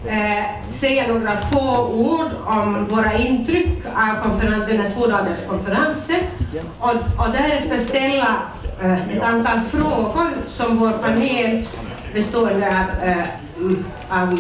säga några få ord om våra intryck av den här 2-dagarskonferensen och därefter ställa ett antal frågor som vår panel bestående av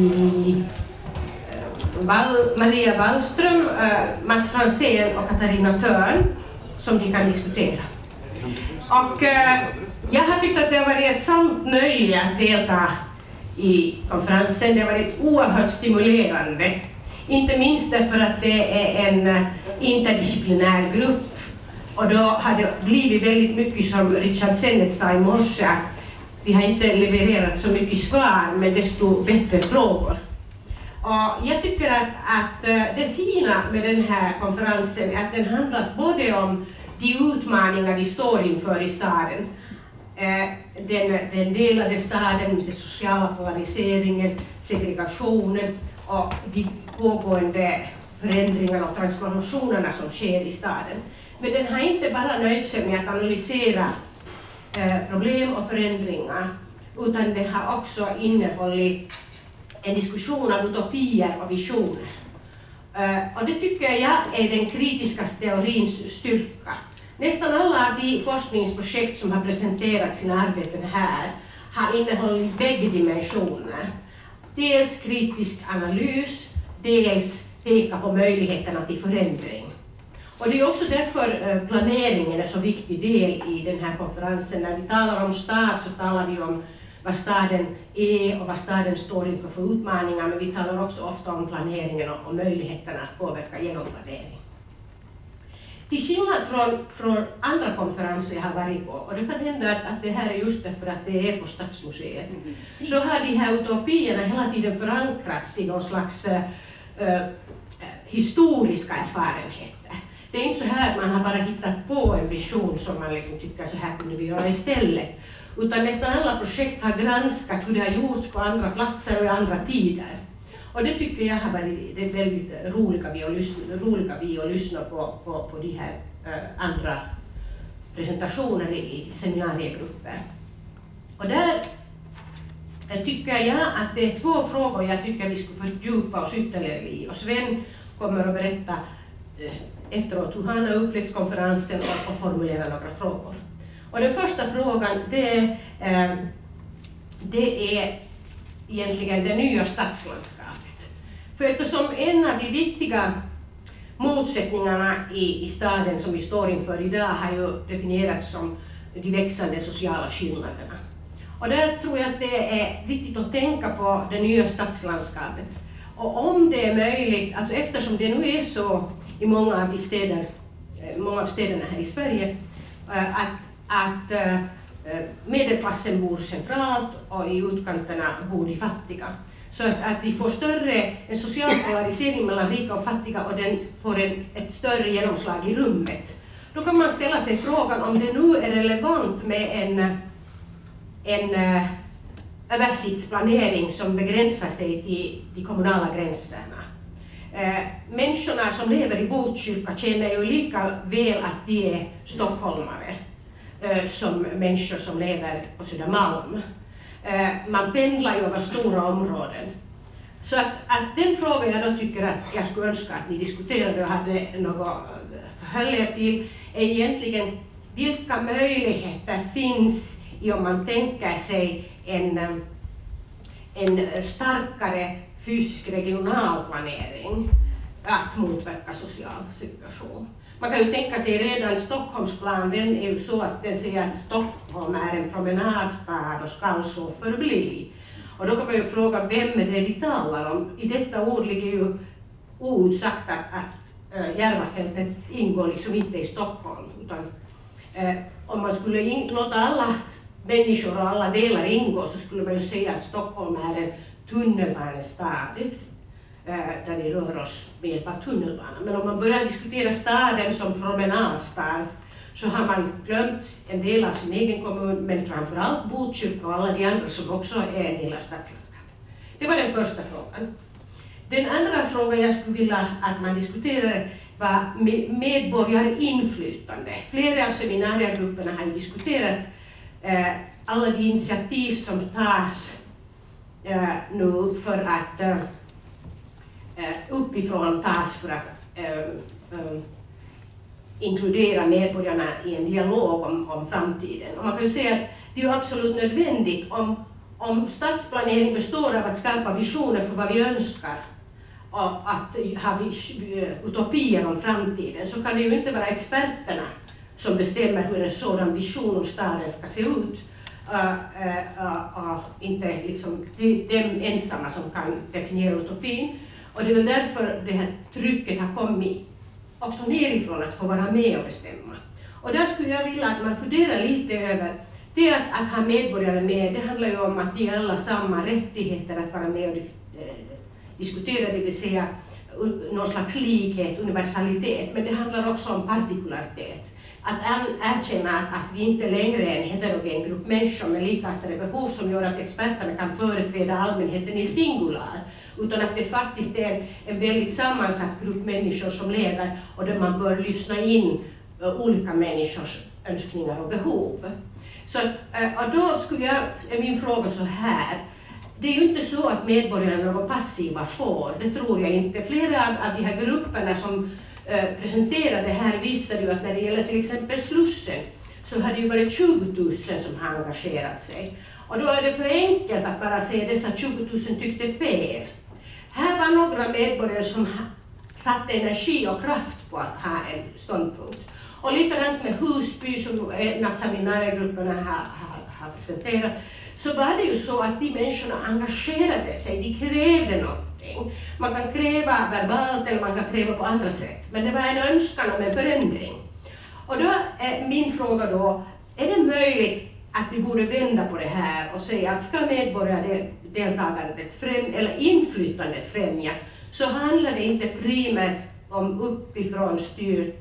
Maria Wallström, Mats Franzén och Katarina Törn som de kan diskutera. Och jag har tyckt att det har varit ett sant nöje att delta i konferensen. Det har varit oerhört stimulerande. Inte minst därför att det är en interdisciplinär grupp. Och då har det blivit väldigt mycket som Richard Sennett sa i morse, att vi har inte levererat så mycket svar men desto bättre frågor. Och jag tycker att det fina med den här konferensen är att den handlar både om de utmaningar vi står inför i staden. Den delade staden, den sociala polariseringen, segregationen och de pågående förändringarna och transformationerna som sker i staden. Men den har inte bara nöjt sig med att analysera problem och förändringar, utan det har också innehållit en diskussion av utopier och visioner. Och det tycker jag är den kritiska teorins styrka. Nästan alla av de forskningsprojekt som har presenterat sina arbeten här har innehållit bägge dimensioner. Dels kritisk analys, dels peka på möjligheterna till förändring. Och det är också därför planeringen är så viktig del i den här konferensen. När vi talar om stad så talar vi om vad staden är och vad staden står inför för utmaningar, men vi talar också ofta om planeringen och möjligheterna att påverka genom planering. Till skillnad från andra konferenser jag har varit på, och det kan hända att det här är just därför att det är på Stadsmuseet, så har de här utopierna hela tiden förankrats i någon slags historiska erfarenheter. Det är inte så här att man har bara hittat på en vision som man liksom tycker så här kunde vi göra istället. Utan nästan alla projekt har granskat hur det har gjorts på andra platser och i andra tider. Och det tycker jag har varit det väldigt roliga vi att lyssna på de här andra presentationer i seminariegrupper. Och där tycker jag att det är två frågor jag tycker vi skulle fördjupa oss ytterligare i. Och Sven kommer att berätta efteråt hur han har upplevt konferensen och formulera några frågor. Och den första frågan det är egentligen det nya stadslandskapet. För eftersom en av de viktiga motsättningarna i staden som vi står inför idag har ju definierats som de växande sociala skillnaderna. Och där tror jag att det är viktigt att tänka på det nya stadslandskapet. Och om det är möjligt, alltså eftersom det nu är så i många av städerna här i Sverige, att medelklassen bor centralt och i utkanterna bor de fattiga. Så att vi får en social polarisering mellan rika och fattiga och den får ett större genomslag i rummet. Då kan man ställa sig frågan om det nu är relevant med en översiktsplanering som begränsar sig till de kommunala gränserna. Människorna som lever i Botkyrka känner ju lika väl att de är stockholmare som människor som lever på Södermalm. Man pendlar ju över stora områden. Så att den frågan jag då tycker att jag skulle önska att ni diskuterade och hade något förhållande till är egentligen vilka möjligheter finns i om man tänker sig en starkare fysisk regionalplanering att motverka social segregation. Man kan ju tänka sig redan Stockholmsplan, den är ju så att den säger att Stockholm är en promenadstad och ska så förbli. Och då kan man ju fråga vem är det vi talar om. I detta ord ligger ju outsagt att Järvafältet ingår liksom inte i Stockholm. Utan, om man skulle låta alla människor och alla delar ingå så skulle man ju säga att Stockholm är en tunnelbanestad. Där vi rör oss med hjälp av tunnelbanan. Men om man börjar diskutera staden som promenadstad så har man glömt en del av sin egen kommun, men framförallt Botkyrka och alla de andra som också är en del av stadslandskapet. Det var den första frågan. Den andra frågan jag skulle vilja att man diskuterar var medborgarinflytande. Flera av seminariegrupperna har diskuterat alla de initiativ som tas nu för att uppifrån tas för att inkludera medborgarna i en dialog om framtiden. Och man kan ju säga att det är absolut nödvändigt om stadsplanering består av att skapa visioner för vad vi önskar och att ha utopier om framtiden, så kan det ju inte vara experterna som bestämmer hur en sådan vision om staden ska se ut. Inte liksom de ensamma som kan definiera utopin. Och det är väl därför det här trycket har kommit också nerifrån att få vara med och bestämma. Och där skulle jag vilja att man funderar lite över det att ha medborgare med. Det handlar ju om att ge alla samma rättigheter att vara med och diskutera, det vill säga någon slags likhet, universalitet. Men det handlar också om partikularitet. Att erkänna att vi inte längre är en heterogen grupp människor med likartade behov som gör att experterna kan företräda allmänheten i singular. Utan att det faktiskt är en väldigt sammansatt grupp människor som lever och där man bör lyssna in olika människors önskningar och behov. Så att, och då är min fråga så här. Det är ju inte så att medborgarna är några passiva får, det tror jag inte. Flera av de här grupperna som presenterade här visade ju att när det gäller till exempel Slussen så har det ju varit 20 000 som har engagerat sig. Och då är det för enkelt att bara säga att dessa 20 000 tyckte fel. Här var några medborgare som satte energi och kraft på att ha en ståndpunkt. Och likadant med Husby som en av seminariegrupperna har presenterat, så var det ju så att de människorna engagerade sig, de krävde någonting. Man kan kräva verbalt eller man kan kräva på andra sätt, men det var en önskan om en förändring. Och då är min fråga då, är det möjligt att vi borde vända på det här och säga att ska medborgardeltagandet eller inflytandet främjas, så handlar det inte primärt om uppifrån styrt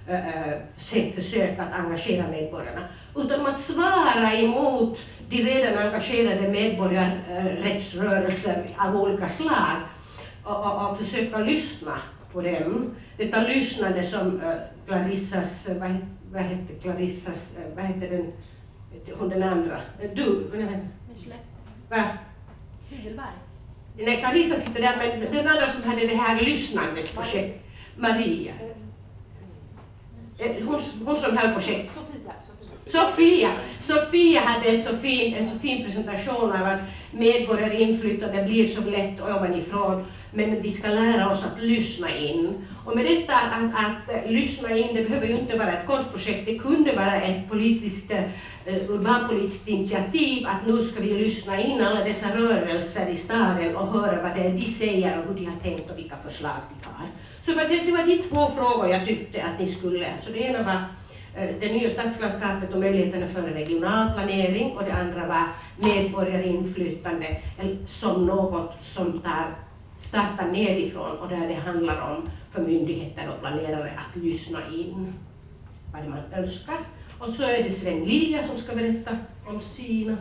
försök att engagera medborgarna, utan om att svara emot de redan engagerade medborgarrättsrörelser av olika slag och försöka lyssna på dem. Detta lyssnande som Clarissas, vad heter den, hon den andra? Nej, Clarissa sitter där, men den andra som hade det här lyssnandet projekt, Maria. Hon som höll projekt. Sofia hade en så fin presentation av att medborgarinflytande blir så lätt ovanifrån, men vi ska lära oss att lyssna in. Och med detta att lyssna in, det behöver ju inte vara ett konstprojekt, det kunde vara ett urbanpolitiskt initiativ, att nu ska vi lyssna in alla dessa rörelser i staden och höra vad det är de säger och hur de har tänkt och vilka förslag de har. Så det var de två frågor jag tyckte att ni skulle. Så det ena var det nya stadslandskapet och möjligheterna för regional planering, och det andra var medborgarinflytande som något som startar nerifrån och där det handlar om för myndigheter och planerare att lyssna in vad man önskar. Och så är det Sven Lilja som ska berätta om sina.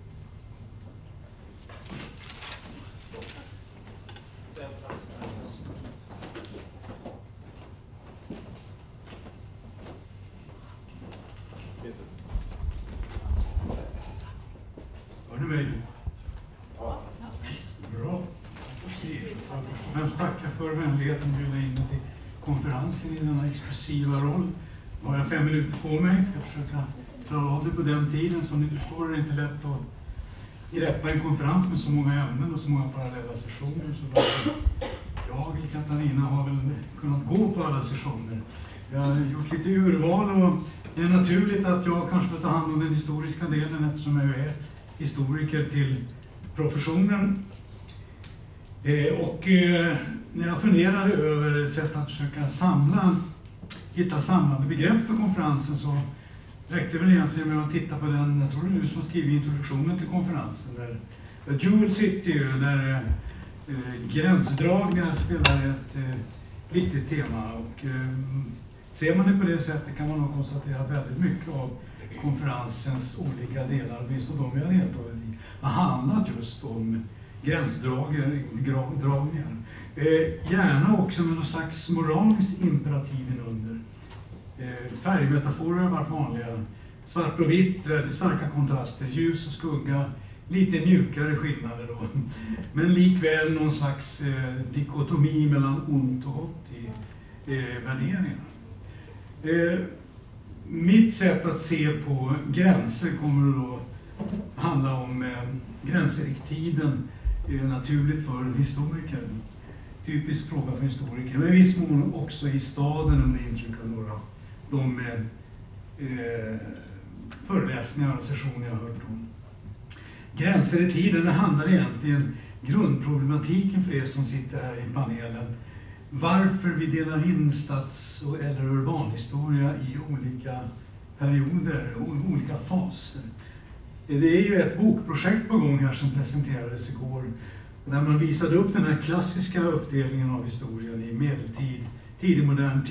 Hör du mig nu? Ja. Bra. Jag tackar för vänligheten att bjuda in till konferensen i denna exklusiva roll. Nu har jag 5 minuter på mig, ska försöka klara av det på den tiden. Som ni förstår är det inte lätt att greppa en konferens med så många ämnen och så många parallella sessioner. Så jag eller Katarina har väl kunnat gå på alla sessioner. Jag har gjort lite urval och det är naturligt att jag kanske får ta hand om den historiska delen eftersom jag är historiker till professionen. När jag funderade över sätt att försöka hitta samlande begrepp för konferensen, så räckte väl egentligen med att titta på den, jag tror det är du som har skrivit introduktionen till konferensen, där Jewel City, där gränsdragningar spelar ett viktigt tema. Och ser man det på det sättet kan man nog konstatera att väldigt mycket av konferensens olika delar, åtminstone de jag deltagit i, har handlat just om gränsdragningar. Gärna också med någon slags moraliskt imperativ under. Färgmetaforer har varit vanliga. Svart och vitt, väldigt starka kontraster, ljus och skugga, lite mjukare skillnader då. Men likväl någon slags dikotomi mellan ont och gott i värderingarna. Mitt sätt att se på gränser kommer då handla om gränser i tiden, naturligt för en historiker. Typisk fråga för historiker, men i viss mån också i staden under intryck av några de föreläsningar och sessioner jag har hört om. Gränser i tiden, det handlar egentligen grundproblematiken för er som sitter här i panelen. Varför vi delar in stads- eller urbanhistoria i olika perioder och olika faser. Det är ju ett bokprojekt på gång här som presenterades igår, där man visade upp den här klassiska uppdelningen av historien i medeltid, tidig modern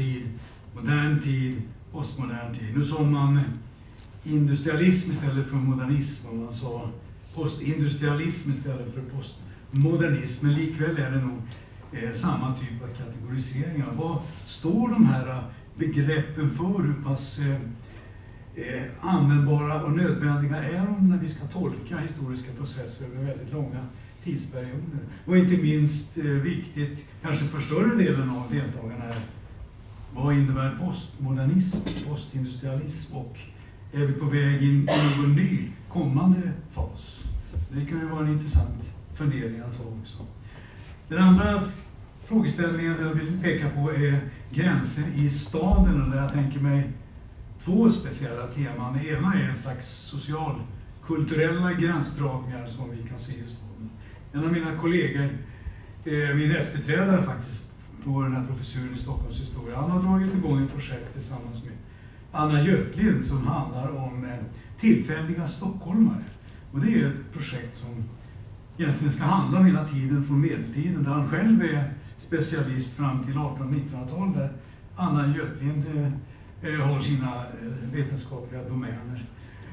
tid, postmodern tid. Nu sa man industrialism istället för modernism, och man sa postindustrialism istället för postmodernism, men likväl är det nog samma typ av kategoriseringar. Vad står de här begreppen för? Hur pass användbara och nödvändiga är de när vi ska tolka historiska processer över väldigt långa tidsperioder? Och inte minst viktigt, kanske för större delen av deltagarna, är vad innebär postmodernism, postindustrialism, och är vi på väg in i någon ny kommande fas? Så det kan ju vara en intressant fundering att ha också. Den andra frågeställningen jag vill peka på är gränser i staden, och där jag tänker mig två speciella teman. Det ena är en slags socialkulturella gränsdragningar som vi kan se i staden. En av mina kollegor, min efterträdare faktiskt, på den här professuren i Stockholms historia, han har dragit igång ett projekt tillsammans med Anna Götlind som handlar om tillfälliga stockholmare. Och det är ett projekt som egentligen ska handla om hela tiden från medeltiden, där han själv är specialist fram till 1800-1900-tal, där Anna Götlind har sina vetenskapliga domäner.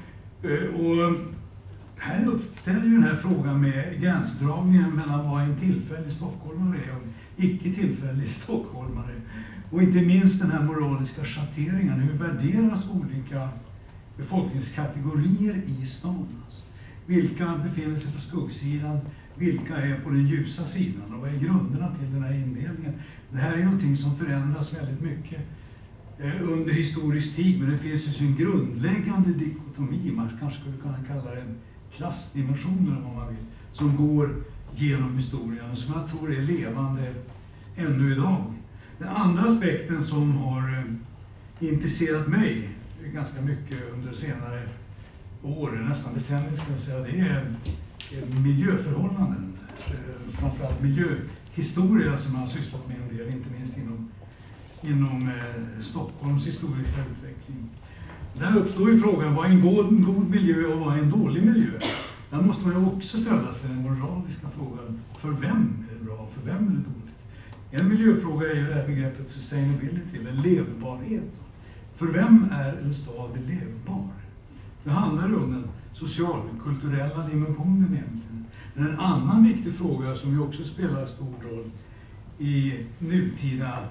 Och här uppträder ju den här frågan med gränsdragningen mellan vad en tillfällig stockholmare är och icke tillfällig stockholmare. Och inte minst den här moraliska schatteringen, hur värderas olika befolkningskategorier i staden. Vilka befinner sig på skuggsidan, vilka är på den ljusa sidan, och vad är grunderna till den här indelningen? Det här är någonting som förändras väldigt mycket under historisk tid, men det finns ju en grundläggande dikotomi, man kanske skulle kunna kalla det en klassdimension eller vad man vill, som går genom historien och som jag tror är levande ännu idag. Den andra aspekten som har intresserat mig ganska mycket under senare år, nästan decennier skulle jag säga, det är miljöförhållanden. Framförallt miljöhistoria som jag har sysslat med en del, inte minst inom Stockholms historiska utveckling. Där uppstår ju frågan, vad är en god miljö och vad är en dålig miljö? Där måste man ju också ställa sig den moraliska frågan, för vem är det bra, för vem är det dåligt? En miljöfråga är ju det här begreppet sustainability, eller levbarhet. För vem är en stad levbar? Det handlar om den social-kulturella dimensionen egentligen. Men en annan viktig fråga som ju också spelar stor roll i nutida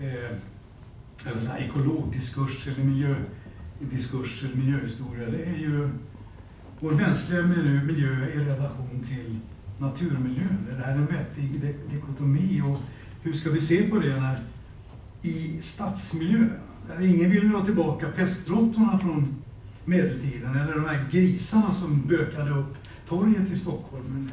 ekologdiskurs eller miljödiskurs eller miljöhistoria, det är ju vår mänskliga miljö i relation till naturmiljön. Det här är en vettig dikotomi, och hur ska vi se på det när i stadsmiljö? Ingen vill ha tillbaka pestråttorna från medeltiden, eller de här grisarna som bökade upp torget i Stockholm.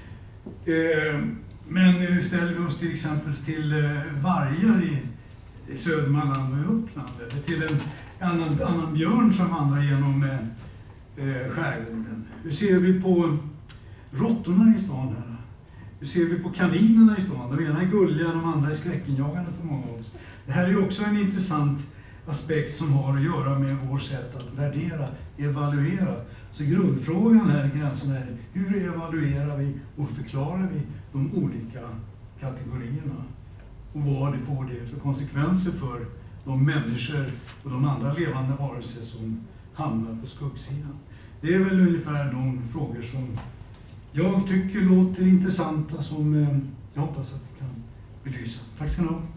Men nu ställer vi oss till exempel till vargar i Södermanland och Uppland, eller till en annan björn som vandrar genom skärgården. Hur ser vi på råttorna i stan här? Hur ser vi på kaninerna i stan? De ena är gulliga, de andra är skräckinjagande för många av oss. Det här är ju också en intressant aspekt som har att göra med vårt sätt att värdera, evaluera. Så grundfrågan här i gränsen är, hur evaluerar vi och förklarar vi de olika kategorierna? Och vad det får det för konsekvenser för de människor och de andra levande varelser som hamnar på skuggsidan? Det är väl ungefär de frågor som jag tycker låter intressanta, som jag hoppas att vi kan belysa. Tack ska ni ha.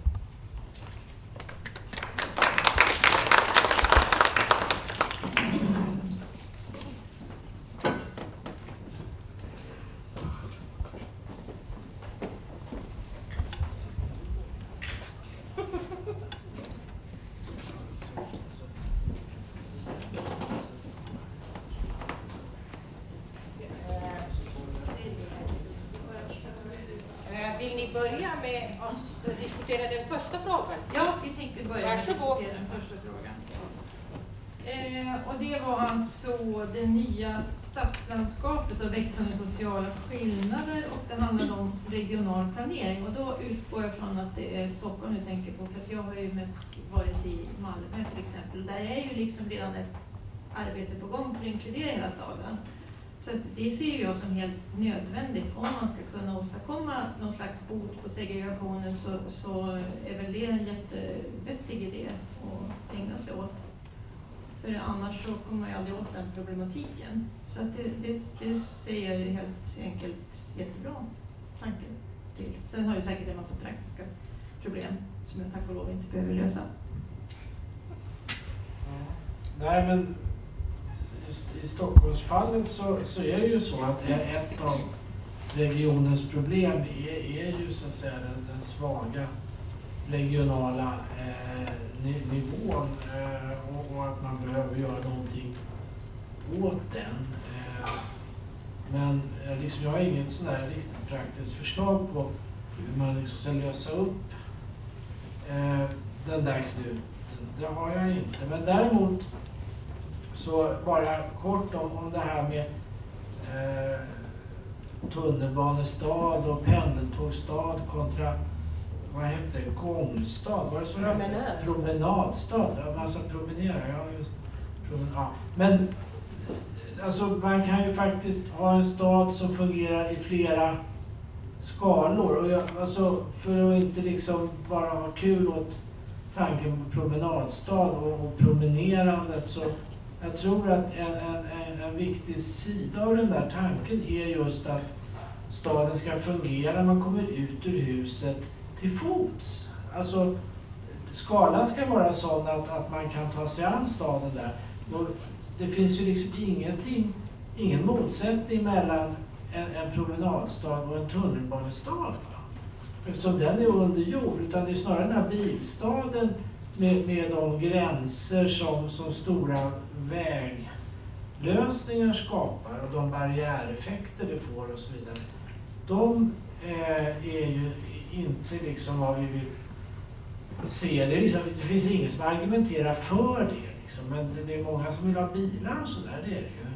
börja med att diskutera den första frågan? Ja, vi tänkte börja med att Varsågod. diskutera den första frågan. Och det var alltså det nya stadslandskapet och växande sociala skillnader, och det handlade om regional planering. Och då utgår jag från att det är Stockholm du tänker på, för att jag har ju mest varit i Malmö till exempel. Där är ju liksom redan ett arbete på gång för att inkludera hela staden. Så det ser jag som helt nödvändigt om man ska kunna åstadkomma någon slags bot på segregationen, så är väl det en jättevettig idé att ägna sig åt. För annars så kommer jag aldrig åt den problematiken. Så att det ser jag helt enkelt jättebra tanke till. Sen har jag säkert en massa praktiska problem som jag tack och lov inte behöver lösa. Nej, men i Stockholmsfallet så är det ju så att ett av regionens problem är ju så att säga den svaga regionala nivån och att man behöver göra någonting åt den. Men liksom, jag har inget sån där riktigt praktiskt förslag på hur man liksom ska lösa upp den där knuten. Det har jag inte. Men däremot så bara kort om det här med tunnelbanestad och pendeltågstad kontra, vad heter det, gångstad? Var det så? Promenadstad. Ja, massa promenera. Ja, just ja. Men alltså, man kan ju faktiskt ha en stad som fungerar i flera skalor. Och alltså, för att inte liksom bara ha kul åt tanken på promenadstad och promenerandet, så jag tror att en viktig sida av den där tanken är just att staden ska fungera när man kommer ut ur huset till fots. Alltså, skalan ska vara sån att man kan ta sig an staden där. Och det finns ju liksom ingen motsättning mellan en promenadstad och en tunnelbanestad. Eftersom den är under jord, utan det är snarare den här bilstaden med de gränser som stora väglösningar skapar och de barriäreffekter det får och så vidare. De är ju inte liksom vad vi vill se. Det finns ingen som argumenterar för det. Liksom, men det är många som vill ha bilar och sådär, det är det ju.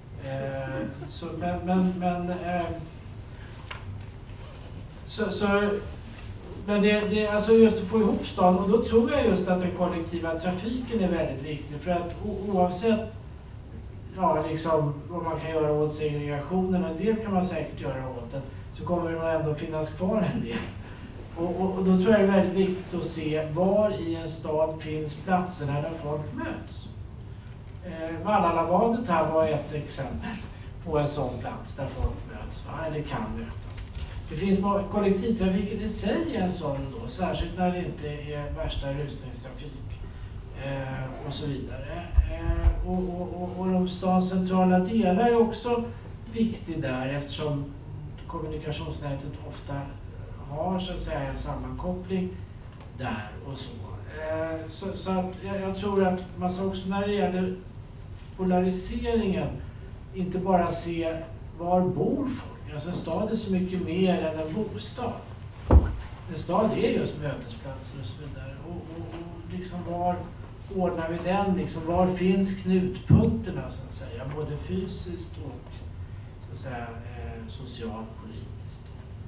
Men det alltså just att få ihop stan, och då tror jag just att den kollektiva trafiken är väldigt viktig, för att oavsett liksom, vad man kan göra åt segregationen, en del kan man säkert göra åt den, så kommer det nog ändå finnas kvar en del. Och då tror jag det är väldigt viktigt att se var i en stad finns platserna där folk möts. Vallalabadet här var ett exempel på en sån plats där folk möts, eller kan mötas. Det finns kollektivtrafiken i sig en sån då, särskilt när det inte är värsta rusningstrafik och så vidare. Och de stans centrala delar är också viktig där, eftersom kommunikationsnätet ofta har så att säga en sammankoppling där och så. Så att jag tror att man ska också när det gäller polariseringen inte bara se var bor folk. Alltså en stad är så mycket mer än en bostad. En stad är just mötesplatser och så vidare. Och liksom var ordnar vi den? Liksom var finns knutpunkterna så att säga? Både fysiskt och så att säga socialpolitiskt.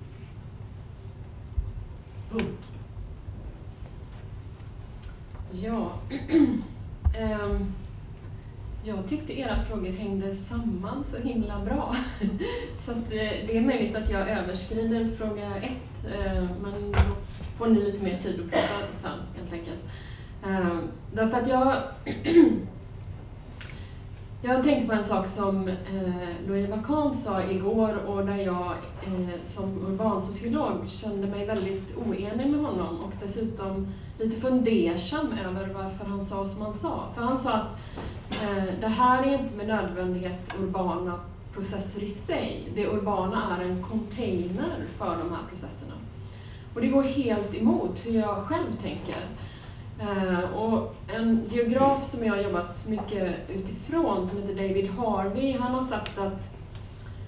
Punkt. Ja, jag tyckte era frågor hängde samman så himla bra. Så att det är möjligt att jag överskrider fråga 1, men då får ni lite mer tid att prata sen helt enkelt. Därför att jag tänkte på en sak som Louis Vacan sa igår, och där jag som urbansociolog kände mig väldigt oenig med honom och dessutom lite fundersam över varför han sa som han sa. För han sa att det här är inte med nödvändighet urbana processer i sig. Det urbana är en container för de här processerna. Och det går helt emot hur jag själv tänker. Och en geograf som jag har jobbat mycket utifrån, som heter David Harvey, han har sagt att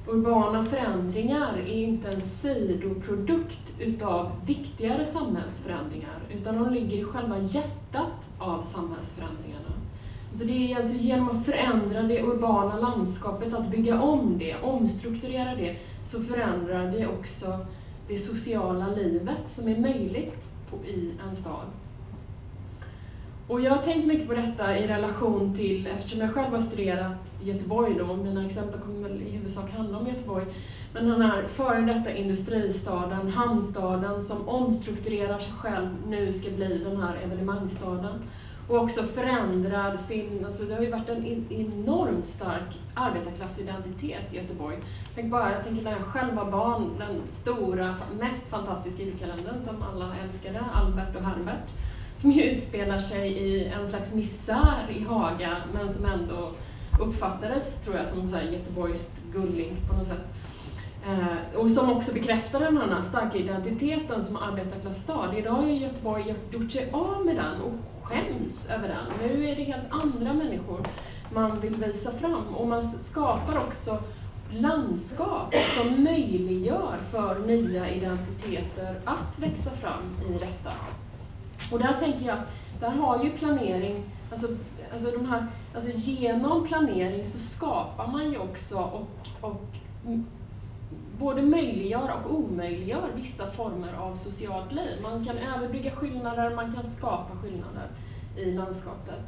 urbana förändringar är inte en sidoprodukt utav viktigare samhällsförändringar, utan de ligger i själva hjärtat av samhällsförändringarna. Så det är alltså genom att förändra det urbana landskapet, att bygga om det, omstrukturera det, så förändrar vi också det sociala livet som är möjligt i en stad. Och jag har tänkt mycket på detta i relation till, eftersom jag själv har studerat Göteborg då, mina exempel kommer väl i huvudsak handla om Göteborg, men den här före detta industristaden, hamnstaden som omstrukturerar sig själv, nu ska bli den här evenemangsstaden. Och också förändrar sin, alltså det har ju varit en enormt stark arbetarklassidentitet i Göteborg. Jag tänker när jag själv var barn, den stora, mest fantastiska julkalendern som alla älskade, Albert och Herbert, som ju utspelar sig i en slags misär i Haga, men som ändå uppfattades, tror jag, som så här Göteborgs gulling på något sätt. Och som också bekräftar den här starka identiteten som arbetarklassstad. Idag har ju Göteborg gjort sig av med den och skäms över den. Nu är det helt andra människor man vill visa fram. Och man skapar också landskap som möjliggör för nya identiteter att växa fram i detta. Och där tänker jag, där har ju planering, alltså genom planering så skapar man ju också och både möjliggör och omöjliggör vissa former av socialt liv. Man kan överbrygga skillnader, man kan skapa skillnader i landskapet.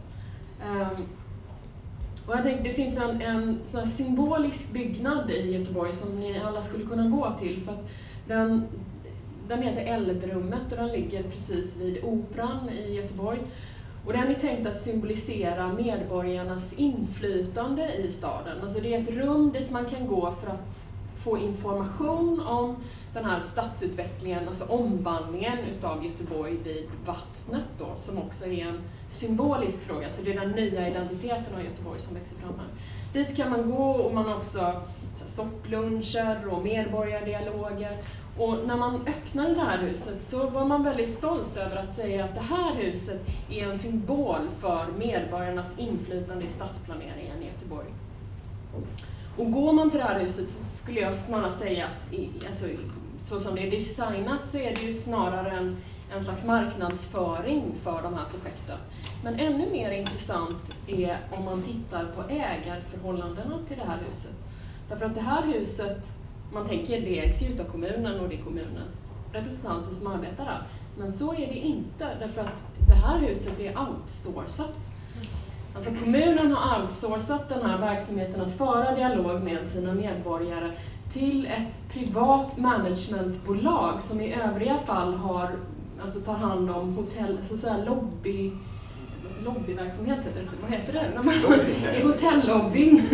Och jag tänkte det finns en sån här symbolisk byggnad i Göteborg som ni alla skulle kunna gå till, för att den heter Älvrummet och den ligger precis vid Operan i Göteborg. Och den är tänkt att symbolisera medborgarnas inflytande i staden. Alltså det är ett rum dit man kan gå för att få information om den här stadsutvecklingen, alltså omvandlingen utav Göteborg vid vattnet då, som också är en symbolisk fråga. Så det är den nya identiteten av Göteborg som växer fram här. Dit kan man gå och man har också soppluncher och medborgardialoger. Och när man öppnade det här huset så var man väldigt stolt över att säga att det här huset är en symbol för medborgarnas inflytande i stadsplaneringen i Göteborg. Och går man till det här huset så skulle jag snarare säga att alltså, så som det är designat så är det ju snarare en slags marknadsföring för de här projekten. Men ännu mer intressant är om man tittar på ägarförhållandena till det här huset. Därför att det här huset, man tänker det ägs ju av kommunen och det är kommunens representanter som arbetar där. Men så är det inte, därför att det här huset är outsourcat. Alltså kommunen har outsourcat den här verksamheten att föra dialog med sina medborgare till ett privat managementbolag som i övriga fall tar hand om hotell, så att säga lobbyverksamhet heter det, vad heter det? I hotellobbyn.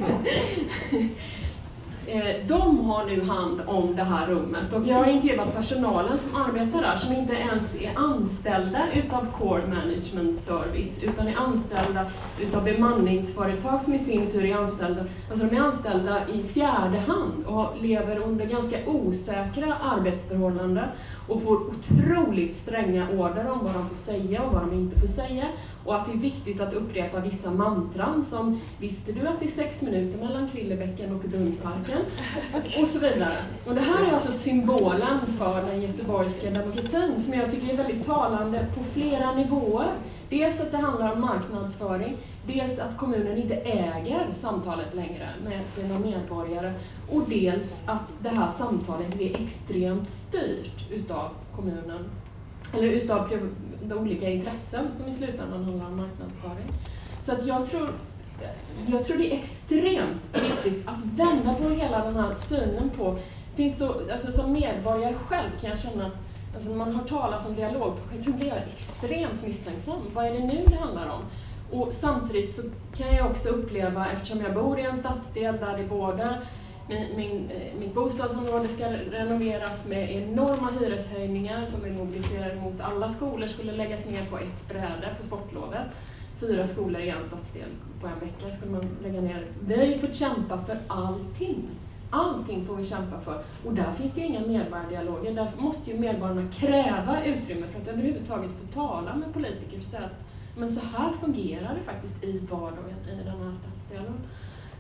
De har nu hand om det här rummet och jag har intervjuat personalen som arbetar där som inte ens är anställda utav Core Management Service utan är anställda utav bemanningsföretag som i sin tur är anställda, alltså de är anställda i fjärde hand och lever under ganska osäkra arbetsförhållanden och får otroligt stränga order om vad de får säga och vad de inte får säga. Och att det är viktigt att upprepa vissa mantran som visste du att det är 6 minuter mellan Kvillebäcken och Brunnsparken och så vidare. Och det här är alltså symbolen för den göteborgska demokratin som jag tycker är väldigt talande på flera nivåer. Dels att det handlar om marknadsföring, dels att kommunen inte äger samtalet längre med sina medborgare och dels att det här samtalet är extremt styrt utav kommunen. Eller utav de olika intressen som i slutändan handlar om marknadsföring. Så att jag tror det är extremt viktigt att vända på hela den här synen på, finns så, alltså som medborgare själv kan jag känna att alltså när man hör talas om dialogprojekt så blir jag extremt misstänksam. Vad är det nu det handlar om? Och samtidigt så kan jag också uppleva, eftersom jag bor i en stadsdel där det både mitt bostadsområde ska renoveras med enorma hyreshöjningar som är mobiliserade mot alla skolor skulle läggas ner på ett bräde på sportlovet. 4 skolor i en stadsdel på en vecka skulle man lägga ner. Vi har ju fått kämpa för allting. Allting får vi kämpa för. Och där finns det ju inga medborgardialoger. Därför måste ju medborgarna kräva utrymme för att överhuvudtaget få tala med politiker och säga att men så här fungerar det faktiskt i vardagen i den här stadsdelen.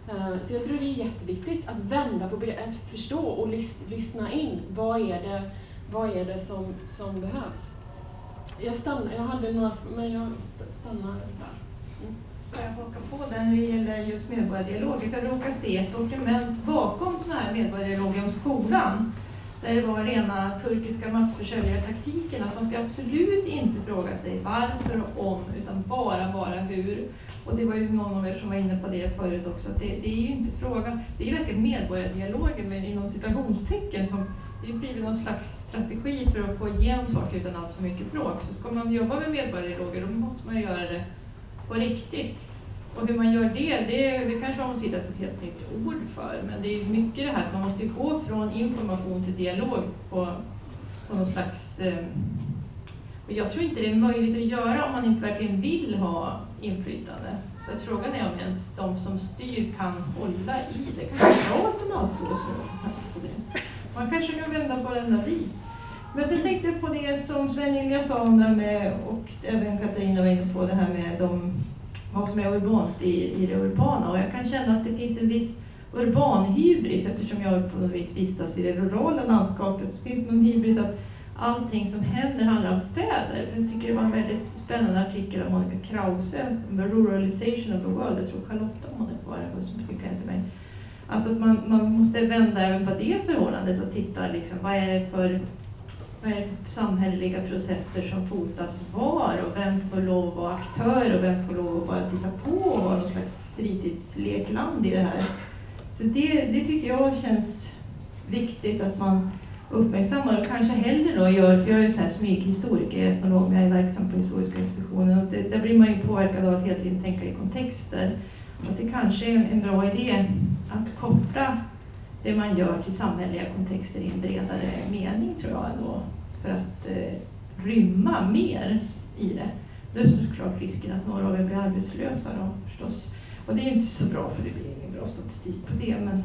Så jag tror det är jätteviktigt att vända på bilden, att förstå och lyssna in. Vad är det som behövs? Jag hade några, men jag stannar där. Jag hakar på den när det gäller just medborgardialoger. För jag råkar se ett dokument bakom sådana här medborgardialoger om skolan. Där det var rena turkiska mattförsäljartaktiken. Att man ska absolut inte fråga sig varför och om, utan bara hur. Och det var ju någon av er som var inne på det förut också. Att det är ju inte frågan, det är ju verkligen medborgardialoger, men inom citationstecken som det blir någon slags strategi för att få igenom saker utan allt för mycket bråk. Så ska man jobba med medborgardialoger, då måste man göra det på riktigt. Och hur man gör det kanske man måste hitta ett helt nytt ord för. Men det är mycket det här att man måste gå från information till dialog på någon slags... Och jag tror inte det är möjligt att göra om man inte verkligen vill ha inflytande. Så att frågan är om ens de som styr kan hålla i det. Kanske är bra att de outsourcar på det. Man kanske kan vända på den där dit. Men sen tänkte jag på det som Sven-Ilja sa om det med, och även Katarina var inne på det här med vad som är urbant i det urbana. Och jag kan känna att det finns en viss urban hybris, eftersom jag på något vis vistas i det rurala landskapet. Så finns det någon hybris att allting som händer handlar om städer. För jag tycker det var en väldigt spännande artikel av Monica Krause om ruralization of the world. Jag tror Charlotta om hon inte var det, som skickade inte mig. Alltså att man måste vända även på det förhållandet och titta liksom, vad är det för samhälleliga processer som fotas var, och vem får lov att vara aktör och vem får lov att bara titta på och vara någon slags fritidslekland i det här. Så det tycker jag känns viktigt att man uppmärksammar och kanske hellre då gör, för jag är ju så här smyghistoriker, etnolog, men jag är verksam på historiska institutionen, och där blir man ju påverkad av att hela tiden tänka i kontexter. Och att det kanske är en bra idé att koppla det man gör till samhälleliga kontexter i en bredare mening, tror jag ändå, för att rymma mer i det. Det är såklart risken att några av er blir arbetslösa då, förstås. Och det är inte så bra, för det blir ingen bra statistik på det. Men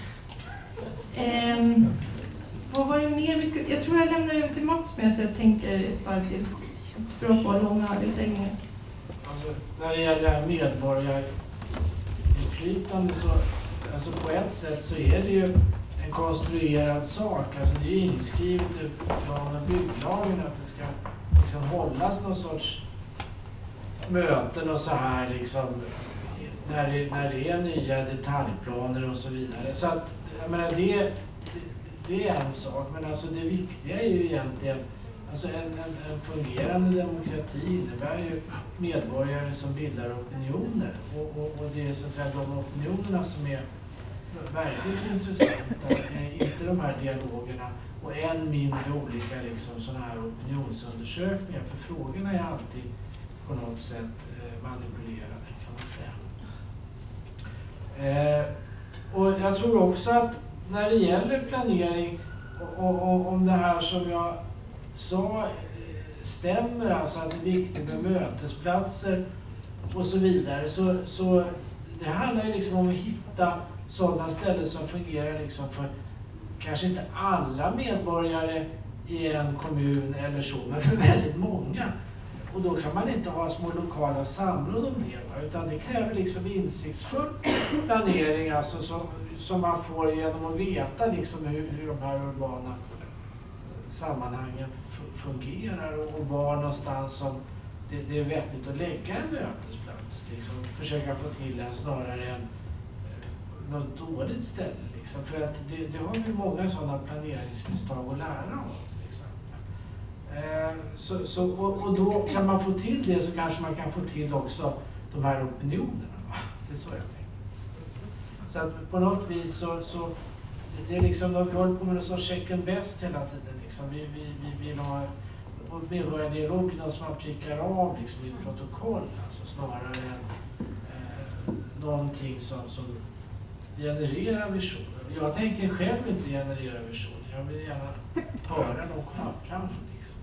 vad var det mer vi skulle... Jag tror jag lämnar över till Mats med, så jag tänker ett varv till. Språk på långa arbetsläggningar. Alltså, när det gäller medborgarinflytande så, alltså på ett sätt så är det ju en konstruerad sak. Alltså det är inskrivet i plan- och bygglagen att det ska liksom hållas någon sorts möten och så här liksom när det är nya detaljplaner och så vidare. Så att, jag menar, det är en sak, men alltså det viktiga är ju egentligen, alltså en fungerande demokrati innebär ju medborgare som bildar opinioner, och det är så att säga de opinionerna som är verkligt intressanta, inte de här dialogerna och än mindre olika liksom sådana här opinionsundersökningar, för frågorna är alltid på något sätt manipulerade, kan man säga. Och jag tror också att när det gäller planering och om det här som jag sa stämmer, alltså att det är viktigt med mötesplatser och så vidare, så det handlar ju liksom om att hitta sådana ställen som fungerar liksom för kanske inte alla medborgare i en kommun eller så, men för väldigt många. Och då kan man inte ha små lokala samråd om det, utan det kräver liksom insiktsfull planering, alltså som man får genom att veta liksom hur de här urbana sammanhangen fungerar och var någonstans som det är vettigt att lägga en mötesplats. Liksom, försöka få till en snarare än något dåligt ställe. Liksom. För att det har vi många sådana planeringsmisstag att lära av. Och då kan man få till det, så kanske man kan få till också de här opinionerna. Va? Det är så jag tänker. Så att på något vis så det är liksom, vi håller på med en sorts check and best hela tiden. Liksom. Vi vill ha medborgardialog, något som man prickar av liksom, i ett protokoll, alltså, snarare än någonting som genererar visioner. Jag tänker själv inte generera visioner. Jag vill gärna höra dem komma fram. Liksom.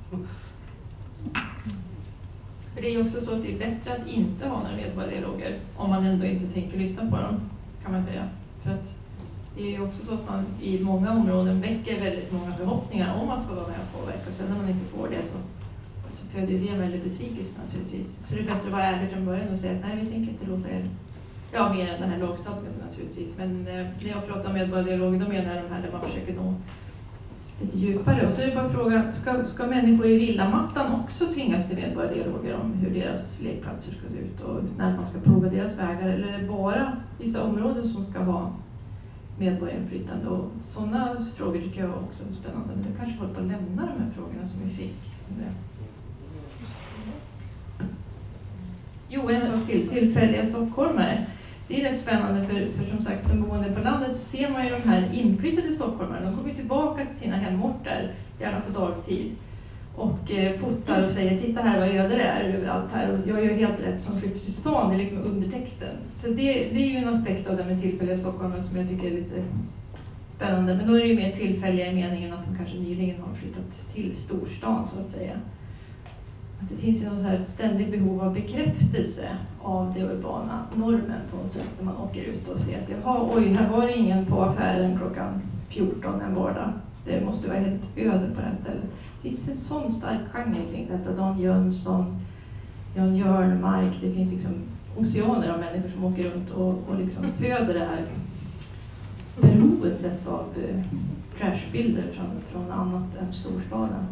För det är ju också så att det är bättre att inte ha några medborgardialoger om man ändå inte tänker lyssna på dem, kan man säga. För att det är ju också så att man i många områden väcker väldigt många förhoppningar om att få vara med och påverka. Och sen när man inte får det så föder det en väldigt besvikelse naturligtvis. Så det är bättre att vara ärlig från början och säga att nej, vi tänker inte låta er. Ja, mer än den här lagstadgan naturligtvis. Men när jag pratar om medborgardialog, då menar jag de här där man försöker nå lite djupare. Och så är det bara frågan, ska människor i villamattan också tvingas till medborgardialoger om hur deras lekplatser ska se ut och när man ska prova deras vägar? Eller är det bara vissa områden som ska ha medborgarinflytande? Och sådana frågor tycker jag också är spännande. Men du kanske håller på att lämna de här frågorna som vi fick. Jo, en sak till. Tillfälliga stockholmare. Det är rätt spännande för som sagt, som boende på landet så ser man ju de här inflyttade stockholmarna. De kommer ju tillbaka till sina hemorter, gärna på dagtid. Och fotar och säger, titta här vad öde det är överallt här. Och jag gör helt rätt som flyttar till stan, det är liksom undertexten. Så det är ju en aspekt av det med tillfälliga stockholmare som jag tycker är lite spännande. Men då är det ju mer tillfälliga i meningen att de kanske nyligen har flyttat till storstan så att säga. Att det finns ju något så här ständigt behov av bekräftelse av det urbana normen på något sätt när man åker ut och ser att jaha, oj, här var det ingen på affären klockan 14 en vardag. Det måste vara helt öde på det här stället. Det finns en sån stark genre kring detta. Dan Jönsson, Jan Jörnmark, det finns liksom oceaner av människor som åker runt och liksom föder det här beroendet av crashbilder från annat än storstaden.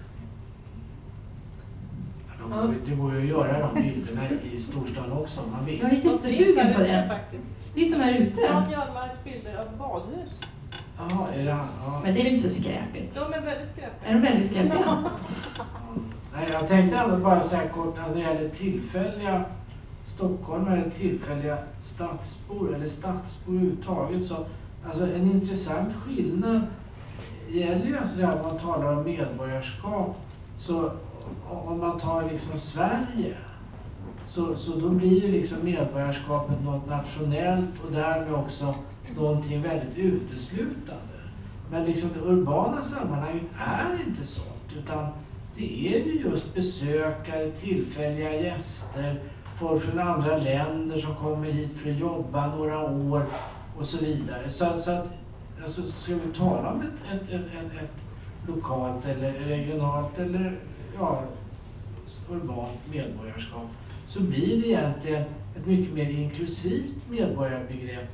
Det går ju att göra de bilderna i storstan också om man vill. Jag är jättesugen på det. Vi som är ute. Jan Hjalmarks bilder av badhus. Ja, är det han? Ja. Men det är väl inte så skräpigt? De är väldigt skräpiga. Är de väldigt skräpiga? Nej, jag tänkte ändå bara säga kort att när det gäller tillfälliga stockholmare, tillfälliga stadsbor eller stadsbor överhuvudtaget så alltså en intressant skillnad gäller ju alltså det här man talar om medborgarskap. Så om man tar liksom Sverige så då blir ju liksom medborgarskapet något nationellt och därmed också någonting väldigt uteslutande. Men liksom det urbana sammanhanget är inte sånt utan det är ju just besökare, tillfälliga gäster, folk från andra länder som kommer hit för att jobba några år och så vidare. Så att alltså, ska vi tala om ett lokalt eller regionalt eller ja, urbant medborgarskap så blir det egentligen ett mycket mer inklusivt medborgarbegrepp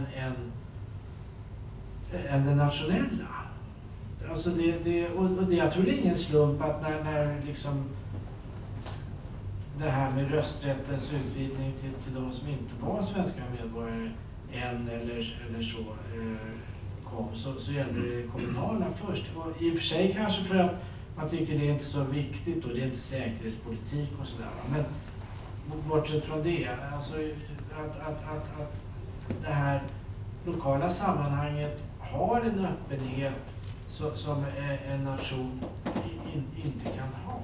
än det nationella. Alltså jag tror det är ingen slump att när liksom det här med rösträttens utvidgning till de som inte var svenska medborgare än eller så kom så gällde det kommunala först. Och i och för sig kanske för att man tycker det är inte så viktigt och det är inte säkerhetspolitik och sådär. Men bortsett från det, alltså att det här lokala sammanhanget har en öppenhet som en nation inte kan ha.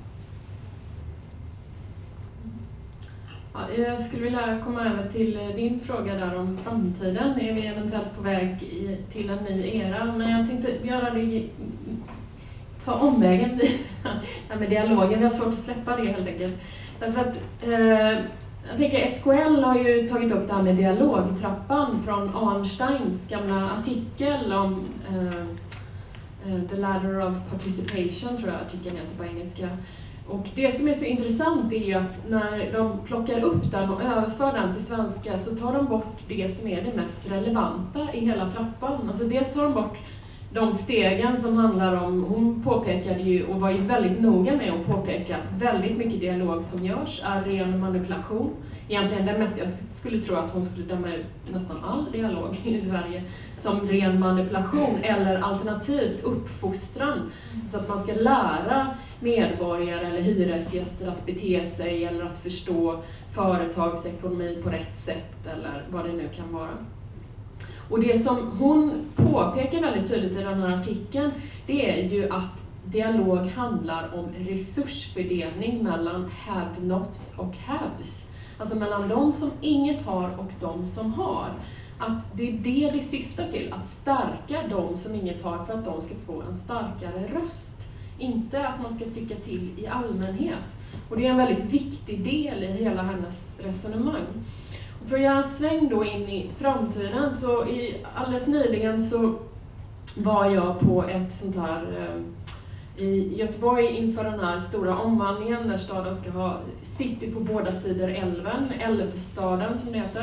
Ja, jag skulle vilja komma över till din fråga där om framtiden. Är vi eventuellt på väg till en ny era? Men jag tänkte göra det, ta omvägen med dialogen. Vi har svårt att släppa det helt enkelt. Därför att jag tänker SKL har ju tagit upp det här med dialogtrappan från Arnsteins gamla artikel om The Ladder of Participation, tror jag artikeln heter på engelska. Och det som är så intressant är ju att när de plockar upp den och överför den till svenska så tar de bort det som är det mest relevanta i hela trappan. Alltså dels tar de bort de stegen som handlar om, hon påpekade ju och var ju väldigt noga med att påpeka att väldigt mycket dialog som görs är ren manipulation. Egentligen det mest, jag skulle tro att hon skulle döma ut nästan all dialog i Sverige som ren manipulation eller alternativt uppfostran. Så att man ska lära medborgare eller hyresgäster att bete sig eller att förstå företagsekonomi på rätt sätt eller vad det nu kan vara. Och det som hon påpekar väldigt tydligt i den här artikeln, det är ju att dialog handlar om resursfördelning mellan have-nots och haves. Alltså mellan de som inget har och de som har. Att det är det syftar till, att stärka de som inget har för att de ska få en starkare röst. Inte att man ska tycka till i allmänhet. Och det är en väldigt viktig del i hela hennes resonemang. Och för att göra en sväng då in i framtiden så alldeles nyligen så var jag på ett sånt här i Göteborg inför den här stora omvandlingen där staden ska ha city på båda sidor älven, Älvstaden som det heter.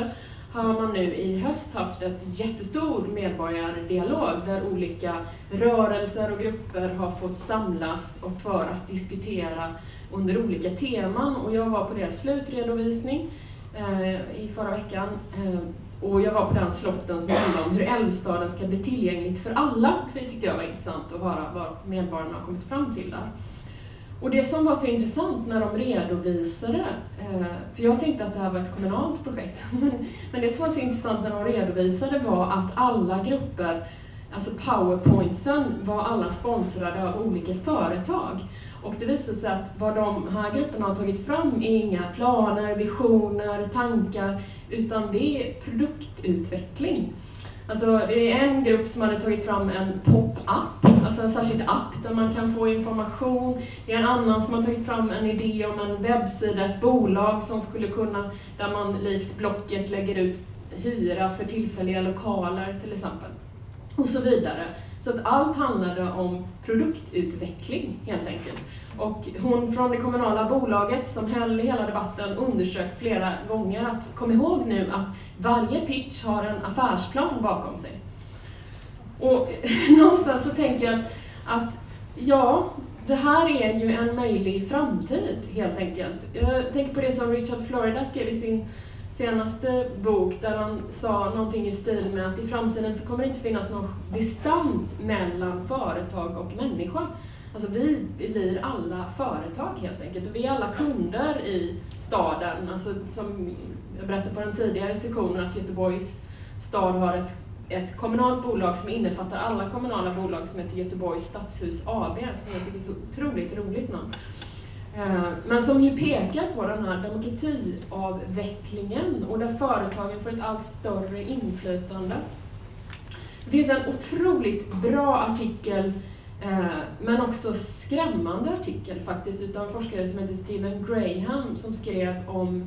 har man nu i höst haft ett jättestor medborgardialog där olika rörelser och grupper har fått samlas och för att diskutera under olika teman. Och jag var på deras slutredovisning i förra veckan. Och jag var på den slotten som handlar om hur Älvstaden ska bli tillgängligt för alla. Det tyckte jag var intressant att höra vad medborgarna har kommit fram till där. Och det som var så intressant när de redovisade, för jag tänkte att det här var ett kommunalt projekt, men det som var så intressant när de redovisade var att alla grupper, alltså powerpointsen, var alla sponsrade av olika företag. Och det visade sig att vad de här grupperna har tagit fram är inga planer, visioner, tankar, utan det är produktutveckling. Alltså det är en grupp som hade tagit fram en pop-app, alltså en särskild app där man kan få information. Det är en annan som har tagit fram en idé om en webbsida, ett bolag som skulle kunna, där man likt Blocket lägger ut hyra för tillfälliga lokaler till exempel. Och så vidare. Så att allt handlade om produktutveckling helt enkelt. Och hon från det kommunala bolaget som höll hela debatten undersökt flera gånger att kom ihåg nu att varje pitch har en affärsplan bakom sig. Och någonstans så tänker jag att ja, det här är ju en möjlig framtid helt enkelt. Jag tänker på det som Richard Florida skrev i sin senaste bok där han sa någonting i stil med att i framtiden så kommer det inte finnas någon distans mellan företag och människa. Alltså vi blir alla företag helt enkelt och vi är alla kunder i staden. Alltså som jag berättade på den tidigare sektionen att Göteborgs stad har ett kommunalt bolag som innefattar alla kommunala bolag som heter Göteborgs Stadshus AB som jag tycker är så otroligt roligt namn. Men som ju pekar på den här demokratiavvecklingen och där företagen får ett allt större inflytande. Det finns en otroligt bra artikel men också skrämmande artikel faktiskt utav en forskare som heter Stephen Graham som skrev om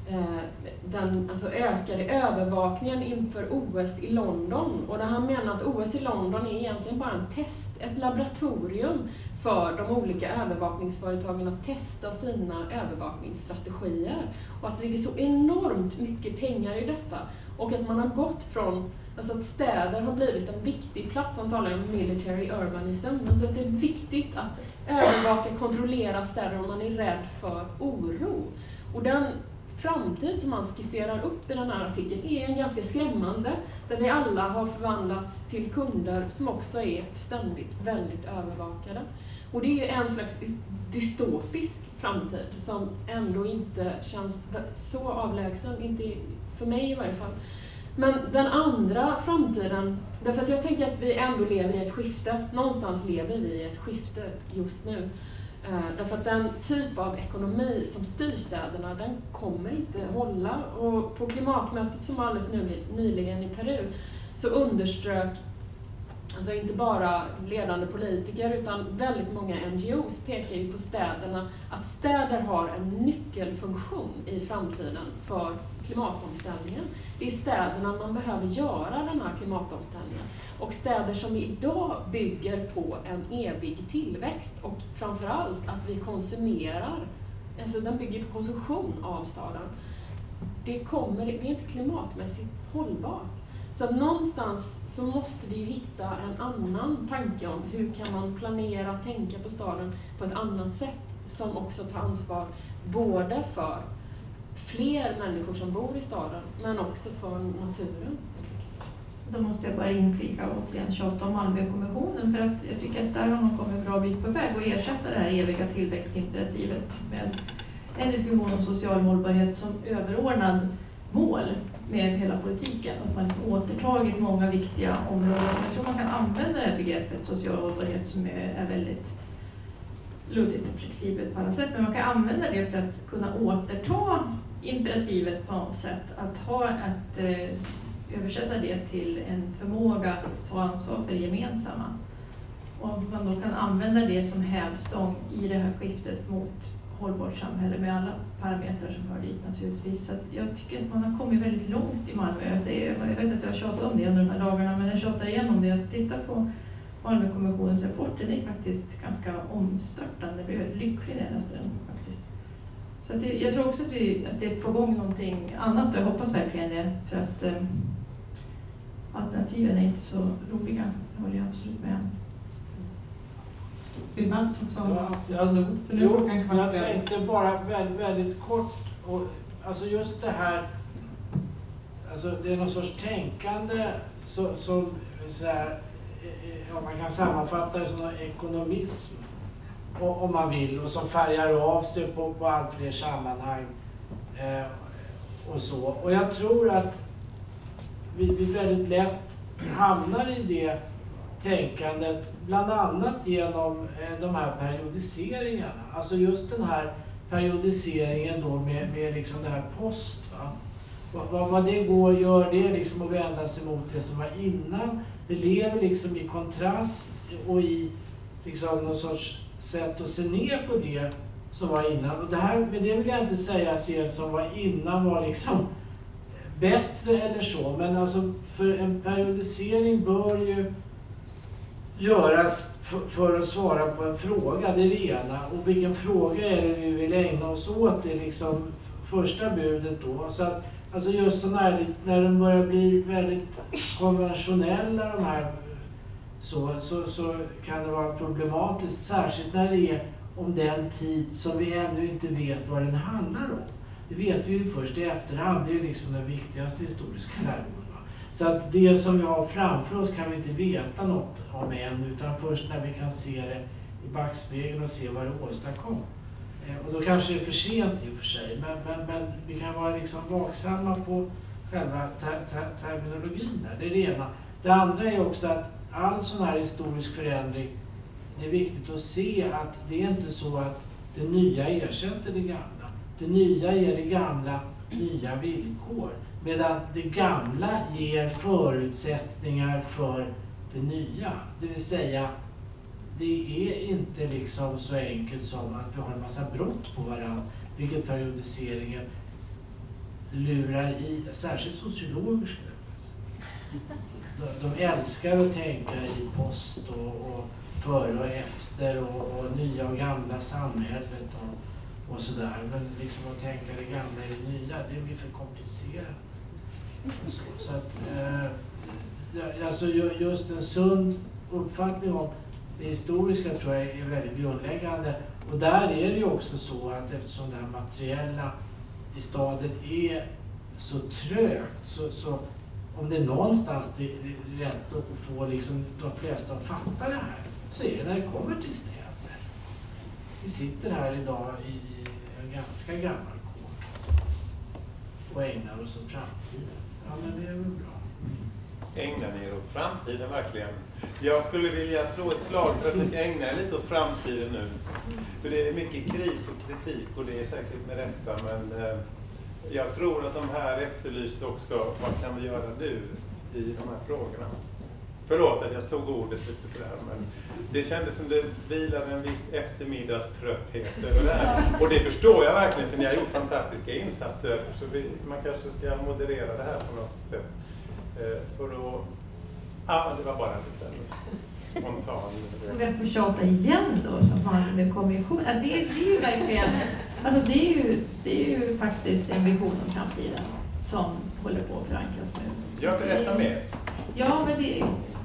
den ökade övervakningen inför OS i London. Och där han menar att OS i London är egentligen bara en test, ett laboratorium för de olika övervakningsföretagen att testa sina övervakningsstrategier. Och att det ligger så enormt mycket pengar i detta. Och att man har gått från, alltså att städer har blivit en viktig plats, han talar om military urbanism, men så att det är viktigt att övervaka, kontrollera städer om man är rädd för oro. Och den framtid som man skisserar upp i den här artikeln är en ganska skrämmande, där vi alla har förvandlats till kunder som också är ständigt väldigt övervakade. Och det är ju en slags dystopisk framtid som ändå inte känns så avlägsen, inte för mig i varje fall. Men den andra framtiden, därför att jag tänker att vi ändå lever i ett skifte, någonstans lever vi i ett skifte just nu. Därför att den typ av ekonomi som styr städerna, den kommer inte hålla. Och på klimatmötet som var alldeles nyligen i Peru så underströk alltså inte bara ledande politiker utan väldigt många NGOs pekar ju på städerna att städer har en nyckelfunktion i framtiden för klimatomställningen. Det är städerna man behöver göra den här klimatomställningen. Och städer som idag bygger på en evig tillväxt och framförallt att vi konsumerar, alltså den bygger på konsumtion av staden. Det är inte klimatmässigt hållbart. Så någonstans så måste vi ju hitta en annan tanke om hur kan man planera, tänka på staden på ett annat sätt som också tar ansvar både för fler människor som bor i staden men också för naturen. Då måste jag bara inflika och återigen tjata om Malmökommissionen för att jag tycker att där har man kommit en bra bit på väg och ersätta det här eviga tillväxtimperativet med en diskussion om social hållbarhet som överordnad mål med hela politiken och att man återtagit många viktiga områden. Jag tror man kan använda det här begreppet social hållbarhet som är väldigt luddigt och flexibelt på alla sätt, men man kan använda det för att kunna återta imperativet på något sätt, att översätta det till en förmåga att ta ansvar för det gemensamma. Och man då kan använda det som hävstång i det här skiftet mot hållbart samhälle med alla parametrar som hör dit naturligtvis. Så jag tycker att man har kommit väldigt långt i Malmö. Jag vet att jag har tjatat om det under de här dagarna, men jag tjatar igenom det. Att titta på Malmökommissionens rapport, den är faktiskt ganska omstörtande. Jag blev väldigt lycklig när jag läste den faktiskt. Så att jag tror också att det är på gång någonting annat, och jag hoppas verkligen det, för att alternativen är inte så roliga, det håller jag absolut med om. Vill man också ha jag tänkte bara väldigt kort, och, alltså just det här, alltså det är någon sorts tänkande som så här, om man kan sammanfatta det som ekonomism, om man vill, och som färgar av sig på allt fler sammanhang och så. Och jag tror att vi väldigt lätt hamnar i det tänkandet, bland annat genom de här periodiseringarna. Alltså just den här periodiseringen då med liksom det här post, va? Vad det gör det liksom att vända sig mot det som var innan. Det lever liksom i kontrast och i liksom någon sorts sätt att se ner på det som var innan. Och med det vill jag inte säga att det som var innan var liksom bättre eller så. Men alltså för en periodisering bör ju göras för att svara på en fråga, det är det ena. Och vilken fråga är det vi vill ägna oss åt? Det är liksom första budet då. Så att, alltså just så när de börjar bli väldigt konventionella, de här, så kan det vara problematiskt, särskilt när det är om den tid som vi ännu inte vet vad den handlar om. Det vet vi ju först i efterhand, det är liksom den viktigaste historiska lärdomen. Så att det som vi har framför oss kan vi inte veta något om än, utan först när vi kan se det i backspegeln och se vad det åstadkom. Och då kanske det är för sent i och för sig, men vi kan vara liksom vaksamma på själva terminologin där. Det är det ena. Det andra är också att all sån här historisk förändring, det är viktigt att se att det är inte så att det nya ersätter det gamla. Det nya ger det gamla nya villkor, medan det gamla ger förutsättningar för det nya. Det vill säga, det är inte liksom så enkelt som att vi har en massa brott på varandra, vilket periodiseringen lurar i, särskilt sociologer skulle jag säga. De älskar att tänka i post och före och efter och nya och gamla samhället och sådär. Men liksom att tänka det gamla i det nya, det blir för komplicerat. Så att, alltså just en sund uppfattning om det historiska tror jag är väldigt grundläggande. Och där är det ju också så att eftersom det här materiella i staden är så trögt, så om det är någonstans det är rätt att få liksom de flesta att fatta det här, så är det när det kommer till städer. Vi sitter här idag i en ganska gammal kåk alltså, och ägnar oss åt framtiden. Ja, men det är väl bra. Ägnar ni er åt framtiden verkligen? Jag skulle vilja slå ett slag för att ni ska ägna er lite åt framtiden nu. För det är mycket kris och kritik, och det är säkert med rätta, men jag tror att de här efterlyste också, vad kan vi göra nu i de här frågorna? Förlåt att jag tog ordet lite sådär, men det kändes som det vilade en viss eftermiddagströtthet över det här. Och det förstår jag verkligen, för ni har gjort fantastiska insatser, så man kanske ska moderera det här på något sätt. För att... Ja, det var bara en liten spontan... Och jag får tjata igen då, som handlar med kommission. Ja, det är ju verkligen... Alltså det är ju faktiskt en vision om framtiden som håller på att förankras nu. Jag berättar mer. Ja, men det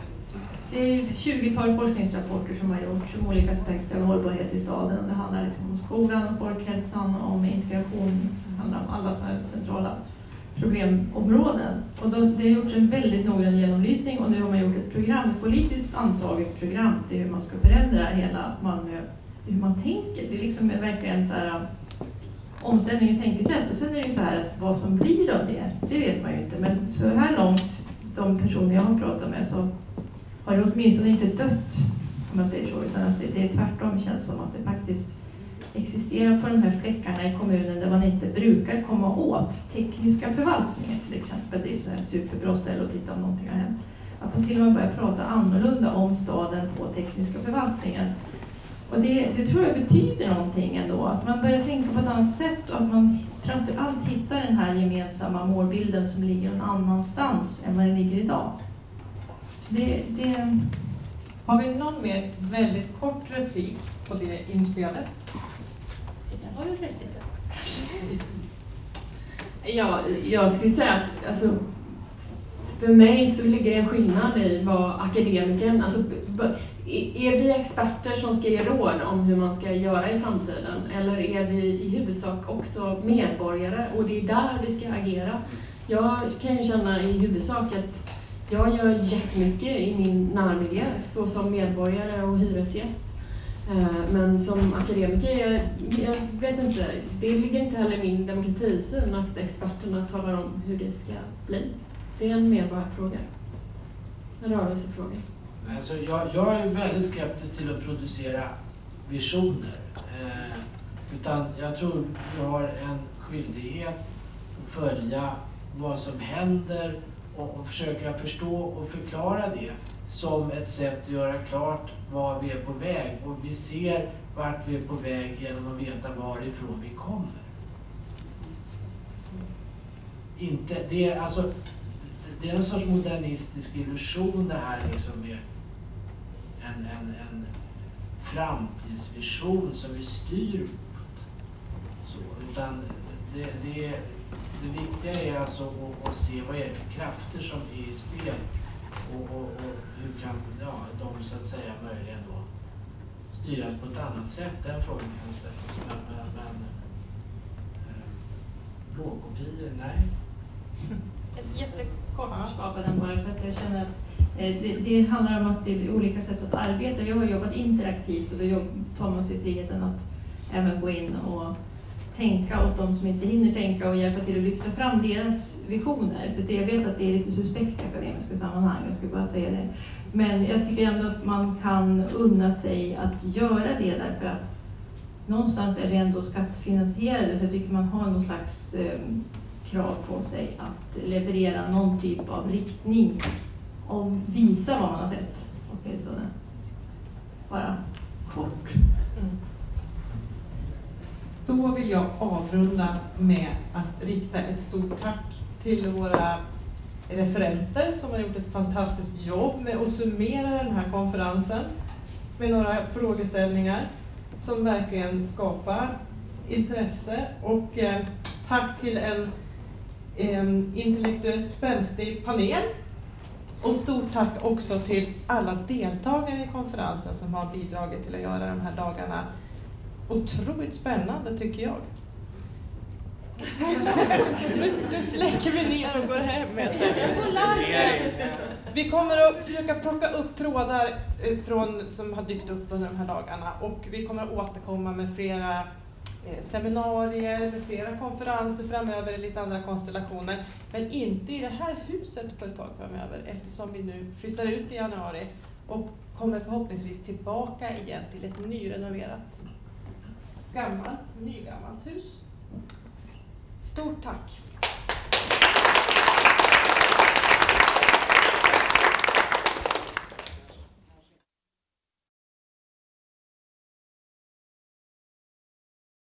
är 20-tal forskningsrapporter som har gjorts om olika aspekter av hållbarhet i staden. Det handlar liksom om skolan, om folkhälsan, om integration. Det handlar om alla sådana centrala problemområden. Och det har gjorts en väldigt noggrann genomlysning, och nu har man gjort ett program, ett politiskt antaget program till hur man ska förändra hela Malmö, hur man tänker. Det är liksom verkligen så här omställning i tänkesätt. Och sen är det ju så här att vad som blir av det vet man ju inte. Men så här långt, de personer jag har pratat med, så har det åtminstone inte dött, om man säger så, utan att det är tvärtom, känns som att det faktiskt existerar på de här fläckarna i kommunen där man inte brukar komma åt tekniska förvaltningar till exempel. Det är så här superbra ställe att titta om någonting har hänt. Att man till och med börjar prata annorlunda om staden på tekniska förvaltningen. Och det tror jag betyder någonting ändå. Att man börjar tänka på ett annat sätt, och att man framför allt hittar den här gemensamma målbilden som ligger någon annanstans än vad den ligger idag. Så det... Har vi någon mer väldigt kort replik på det inspelet? Det var ju väldigt. Ja, jag skulle säga att alltså, för mig så ligger det en skillnad i vad akademikern, alltså är vi experter som ska ge råd om hur man ska göra i framtiden, eller är vi i huvudsak också medborgare, och det är där vi ska agera. Jag kan ju känna i huvudsak att jag gör jättemycket i min närmiljö så som medborgare och hyresgäst. Men som akademiker, jag vet inte, det ligger inte heller i min demokratisyn att experterna talar om hur det ska bli. Det är en medborgarfråga, en rörelsefråga. Alltså jag är väldigt skeptisk till att producera visioner. Utan jag tror vi har en skyldighet att följa vad som händer och försöka förstå och förklara det som ett sätt att göra klart var vi är på väg. Och vi ser vart vi är på väg genom att veta varifrån vi kommer. Det är en sorts modernistisk illusion det här liksom med en framtidsvision som vi styr mot. Så, utan det viktiga är alltså att se vad är det för krafter som är i spel och hur kan de så att säga möjligen då styras på ett annat sätt. Den frågan kan jag ställa. Men blåkopior, nej. Ett jättekort svar på den bara, för att jag känner att det handlar om att det är olika sätt att arbeta. Jag har jobbat interaktivt och då tar man sig friheten att även gå in och tänka åt de som inte hinner tänka och hjälpa till att lyfta fram deras visioner. För jag vet att det är lite suspekt i akademiska sammanhang, jag skulle bara säga det. Men jag tycker ändå att man kan unna sig att göra det, därför att någonstans är det ändå skattfinansierade, så jag tycker man har någon slags krav på sig att leverera någon typ av riktning och visa vad man har sett. Åtminstone. Bara kort. Då vill jag avrunda med att rikta ett stort tack till våra referenter som har gjort ett fantastiskt jobb med att summera den här konferensen med några frågeställningar som verkligen skapar intresse. Och tack till en intellektuellt spänstig panel. Och stort tack också till alla deltagare i konferensen som har bidragit till att göra de här dagarna otroligt spännande, tycker jag. Nu släcker vi ner och går hem. Vi kommer att försöka plocka upp trådar som har dykt upp under de här dagarna, och vi kommer att återkomma med flera seminarier, med flera konferenser framöver i lite andra konstellationer, men inte i det här huset på ett tag framöver, eftersom vi nu flyttar ut i januari och kommer förhoppningsvis tillbaka igen till ett nyrenoverat nygammalt hus. Stort tack!